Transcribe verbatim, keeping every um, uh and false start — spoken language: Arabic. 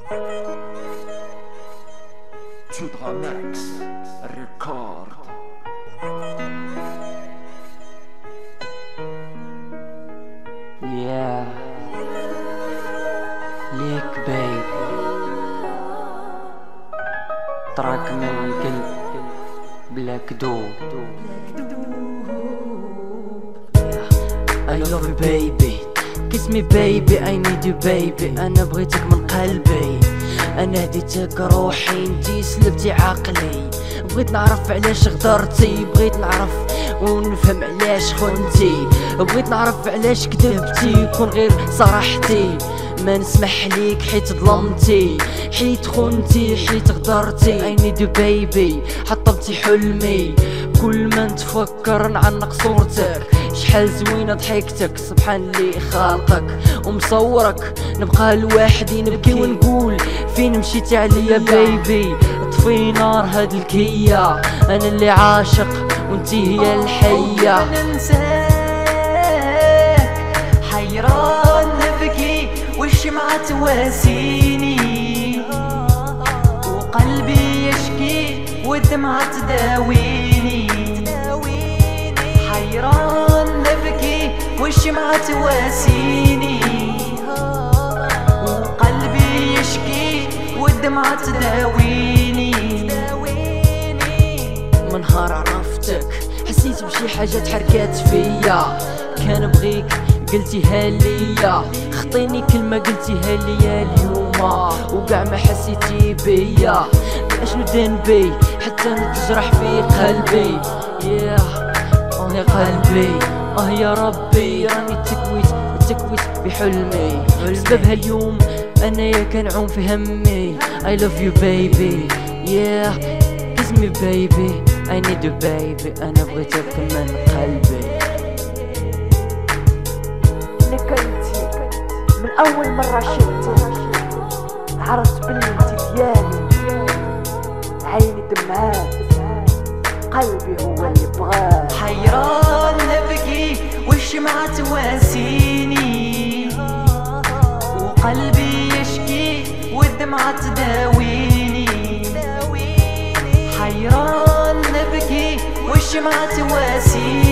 Tudramax Record. Yeah, ليك بيب تراك من القلب بلا كدوب. I love you baby, kiss me baby, I need you baby. أنا بغيتك من قلبي، أنا هديتك روحي، انتي سلبتي عقلي. بغيت نعرف علاش غدرتي، بغيت نعرف ونفهم علاش خنتي، بغيت نعرف علاش كذبتي، كون غير صراحتي. ما نسمح ليك حيت ظلمتي، حيت خنتي، حيت غدرتي. I need you baby، حطمتي حلمي، كل ما نتفكر نعنق صورتك. شحال زوينة ضحكتك، سبحان اللي خالقك ومصورك. نبقى لوحدي نبكي ونقول فين مشيتي عليا بيبي. طفي نار هاد الكية، انا اللي عاشق وانتي هي الحية. انا ننساك حيران نبكي والشمعة تواسيني، وقلبي يشكي والدمعة تداويني. حيران نبكي والشمعة تواسيني، وقلبي يشكي والدمعة تداويني. من نهار عرفتك حسيت بشي حاجة تحركات فيا، كان بغيك قلتيها ليا، خطيني كلمة قلتيها ليا اليوم وقع ما حسيتي بيا. اشنو ذنبي حتى نتجرح في قلبي؟ ياه اه يا قلبي، اه يا ربي، راني تكويت تكويت بحلمي. سببها اليوم انايا كنعوم في همي. I love you baby, yeah, kiss me baby, I need you baby. انا بغيتك من قلبي. انك انتي من اول مرة شفتك عرفت بلي انتي ديالي. عيني دمعات، قلبي هو اللي بغاك. حيران نبكي والشمعة تواسيني، وقلبي يشكي والدمعة تداويني. حيران نبكي والشمعة تواسيني،